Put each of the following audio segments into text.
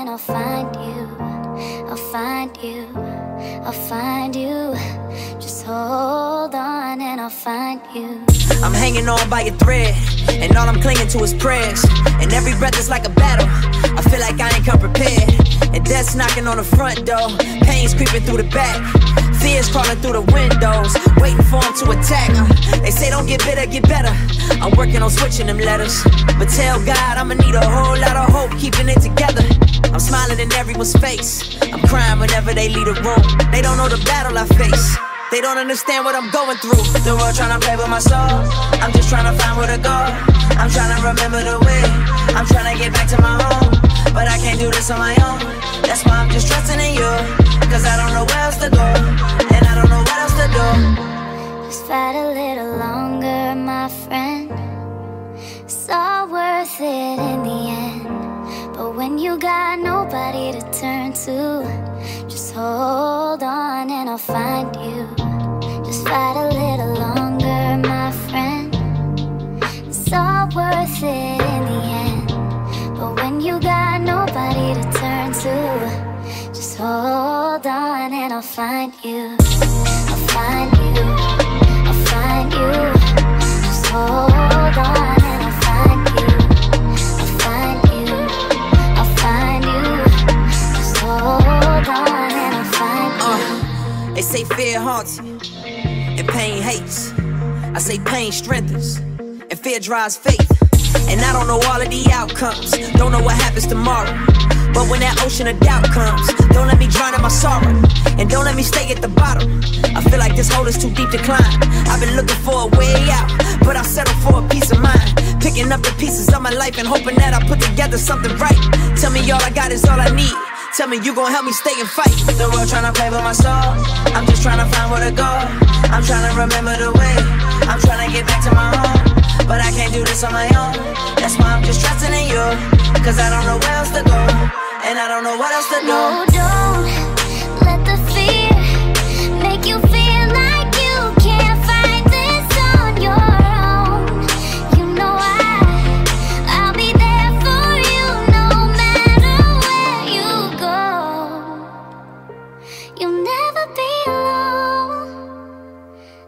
and I'll find you. I'll find you, I'll find you. Just hold on and I'll find you. I'm hanging on by a thread, and all I'm clinging to is prayers. And every breath is like a battle. I feel like I ain't come prepared. And death's knocking on the front door, pain's creeping through the back, fears crawling through the windows, waiting for them to attack. They say don't get bitter, get better. I'm working on switching them letters, but tell God I'ma need a whole lot of hope keeping it together. I'm smiling in everyone's face, I'm crying whenever they leave the room. They don't know the battle I face, they don't understand what I'm going through. The world tryna play with my soul, I'm just tryna find where to go. I'm tryna remember the way, I'm tryna get back to my home. But I can't do this on my own, that's why I'm just trusting in you. Cause I don't know where else to go, and I don't know what else to do. Just fight a little longer, my friend. It's all worth it in the end. But when you got nobody to turn to, just hold on and I'll find you. Just fight a little longer, my friend. It's all worth it in the end. But when you got nobody to turn to, just hold on and I'll find you. I'll find you, I'll find you. Just hold on and I'll find you. I'll find you, I'll find you. Just hold on and I'll find you. They say fear haunts you, and pain hates. I say pain strengthens, and fear drives faith. And I don't know all of the outcomes, don't know what happens tomorrow. But when that ocean of doubt comes, don't let me drown in my sorrow, and don't let me stay at the bottom. I feel like this hole is too deep to climb. I've been looking for a way out, but I settle for a peace of mind. Picking up the pieces of my life and hoping that I put together something right. Tell me all I got is all I need. Tell me you gon' help me stay and fight. The world tryna play with my soul, I'm just tryna find where to go. I'm tryna remember the way, I'm tryna get back to my home. But I can't do this on my own, that's why I'm just trusting in you. Cause I don't know where else to go, and I don't know what else to do. No, don't let the fear make you feel like you can't fight this on your own. You know I'll be there for you no matter where you go. You'll never be alone.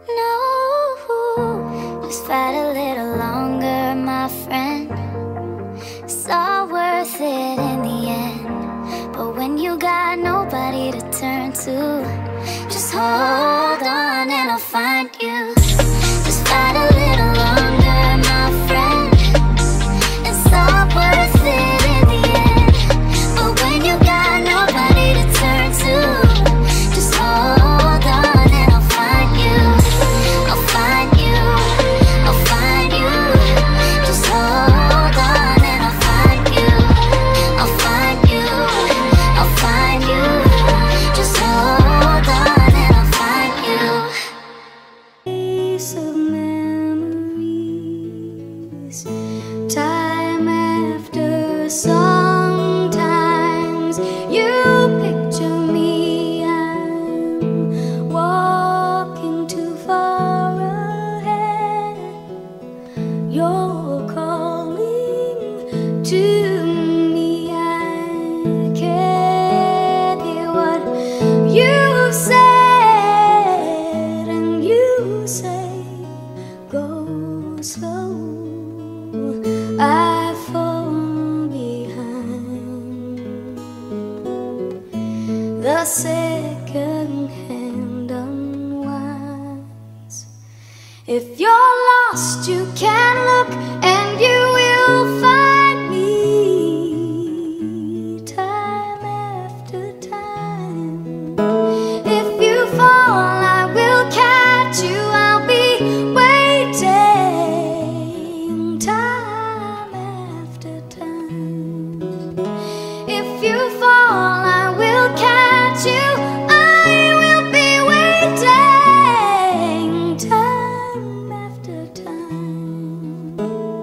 No, just fight a little longer, my friend. It's all worth it in the end. But when you got nobody to turn to, just hold on and I'll find you. Just fight a little longer, my friend. It's all worth it in the end. But when you got nobody to turn to, just hold on and I'll find you. I'll find you, I'll find you. Just hold on and I'll find you. I'll find you, I'll find you. Just hold on and I'll find you. Piece of memories, time after sometimes you picture me. I'm walking too far ahead. You're calling to me. I can't hear what you said, and you say go slow. I fall behind. The second hand unwinds. If you're lost, you can look and you will find me time after time. If you fall, I will catch you. I'll be waiting time after time. If you fall, I will catch you. I will be waiting time after time.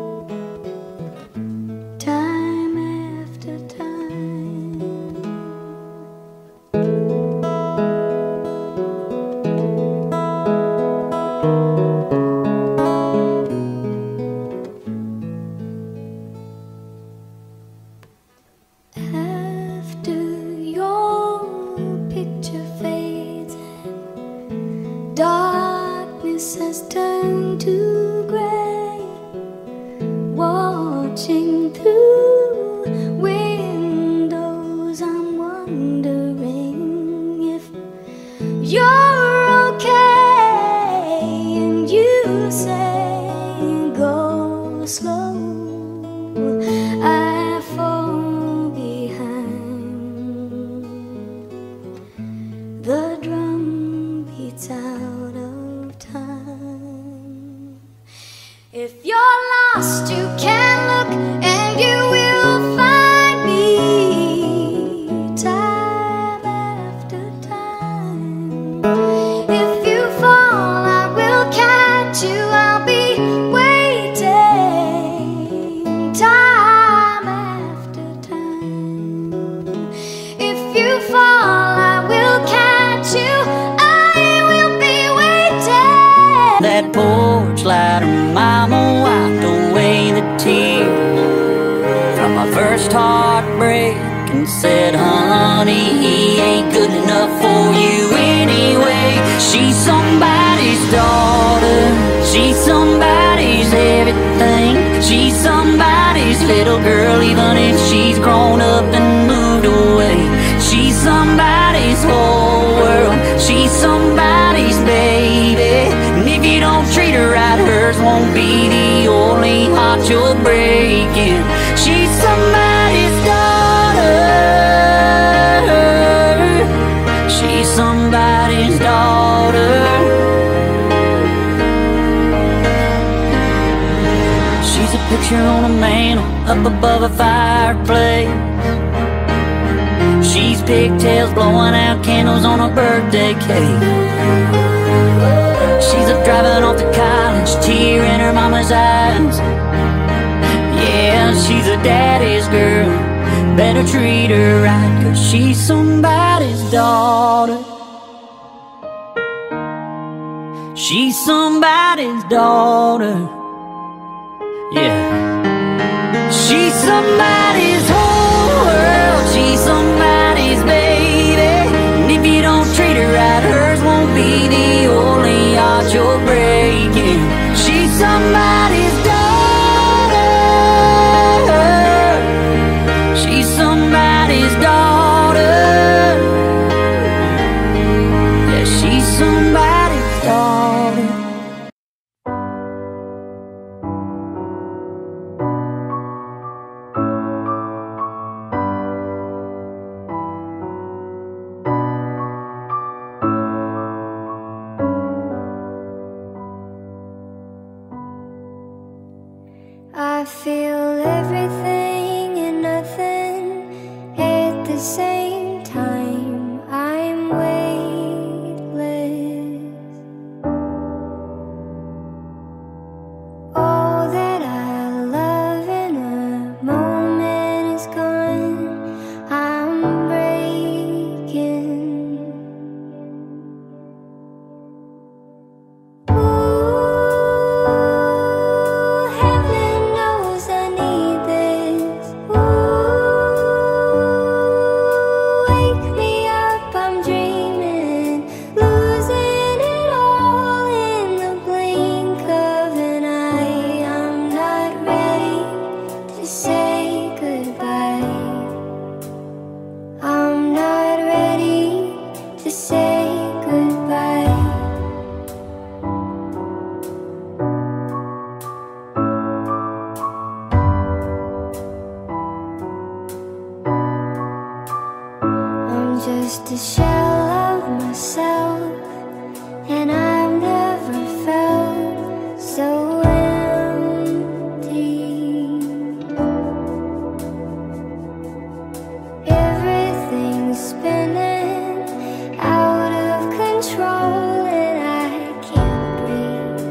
you fall, I will catch you. I will be waiting. That porch light, her mama wiped away the tears from my first heartbreak and said, honey, he ain't good enough for you anyway. She's somebody's daughter, she's somebody's everything. She's somebody's little girl, even if she's grown up and moved away. She's somebody's whole world, she's somebody's baby. And if you don't treat her right, hers won't be the only heart you're breaking. She's somebody's daughter, she's somebody's daughter. She's a picture on a mantle up above a fireplace. She's pigtails blowing out candles on a birthday cake. She's a driving off to college, tear in her mama's eyes. Yeah, she's a daddy's girl, better treat her right, 'cause she's somebody's daughter. She's somebody's daughter. Yeah. She's somebody's whole world, she's somebody's baby. And if you don't treat her right, hers won't be the only heart you're breaking. She's somebody's daughter, she's somebody's daughter. Yeah, she's somebody's daughter. I feel everything and nothing at the same time. I'm weightless. All that I love in a moment is gone. I'm breaking. Heaven knows I need this. Wake me up, I'm dreaming, losing it all in the blink of an eye. I'm not ready to say goodbye. I'm not ready to say goodbye. I'm just a shell of myself, and I've never felt so empty. Everything's spinning out of control, and I can't breathe.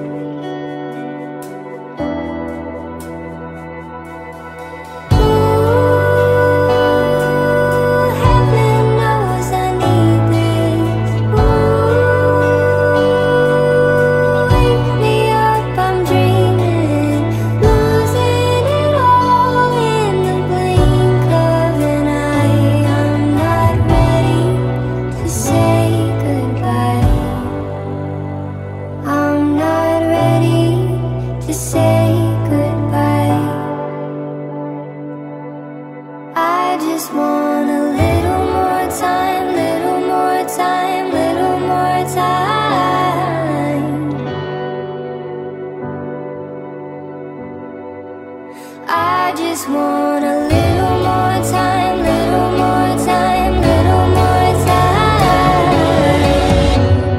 Heaven knows I need this. Wake me up, I'm dreaming, losing it all in the blink of an eye. I'm not ready to say goodbye. I'm not ready to say goodbye. I just want a little more time, little more time, little more time. I just want a little more time, little more time, little more time.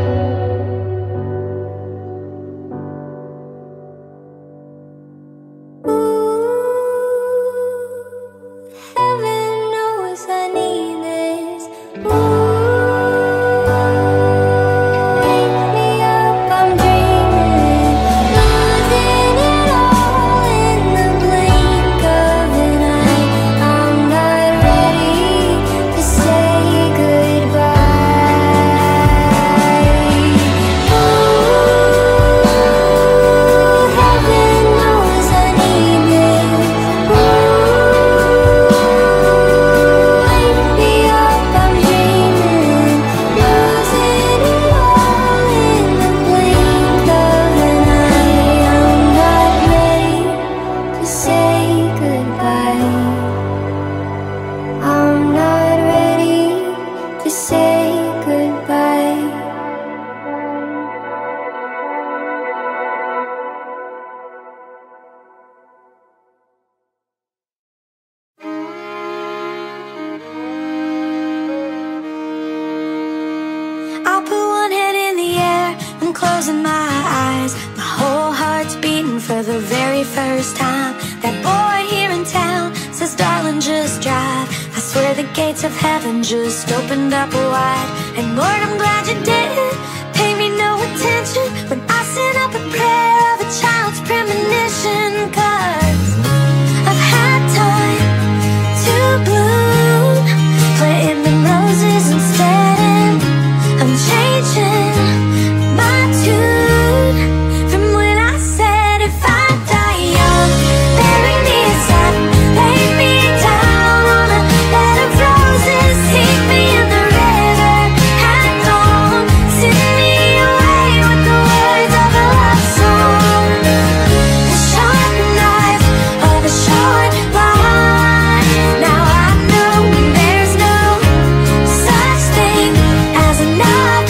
Heaven knows I need this. Wake me up, I'm dreaming, losing it all in the blink of an eye. I'm not ready to say closing my eyes, my whole heart's beating for the very first time. That boy here in town says, darling, just drive. I swear the gates of heaven just opened up wide. And Lord, I'm glad you didn't pay me no attention when I sent up a prayer of a child's premonition. 'Cause I've had time to bloom, planting them roses instead, and I'm changing my tune from when I said, if I die young, bury me inside, lay me down on a bed of roses, sink me in the river at dawn, send me away with the words of a love song. The sharp knife of a short line. Now I know there's no such thing as enough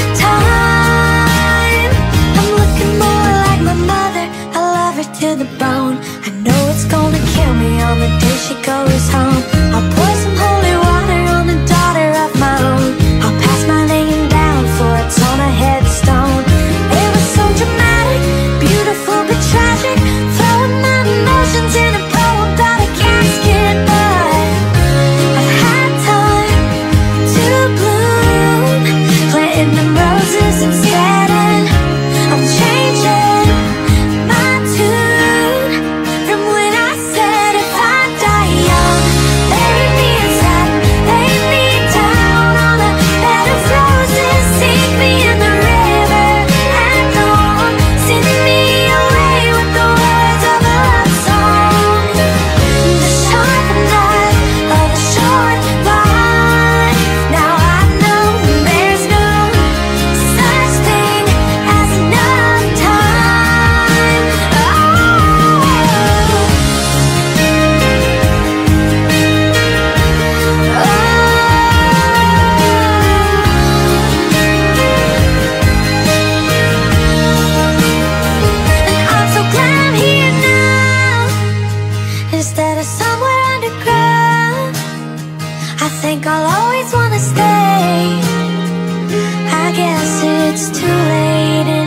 time. I'm looking more like my mother, I love her to the bone. I know it's gonna kill me on the day she goes home. I'll pour some holy water on the daughter of my own. I'll pass my name down for it's on a headstone. It was so dramatic, beautiful but tragic, throwing my emotions in a poem about a casket. But I've had time to bloom, planting them roses instead, and I'm changing my tune from when I said, if I die young, bury me inside, lay me down on a bed of roses, sink me in the river at dawn, send me away with the words of a love song. The sharp knife of a short life. Now I know there's no such thing as enough time. And I'm so glad I'm here now, instead of somewhere underground. I think I'll always wanna stay. I guess it's too late.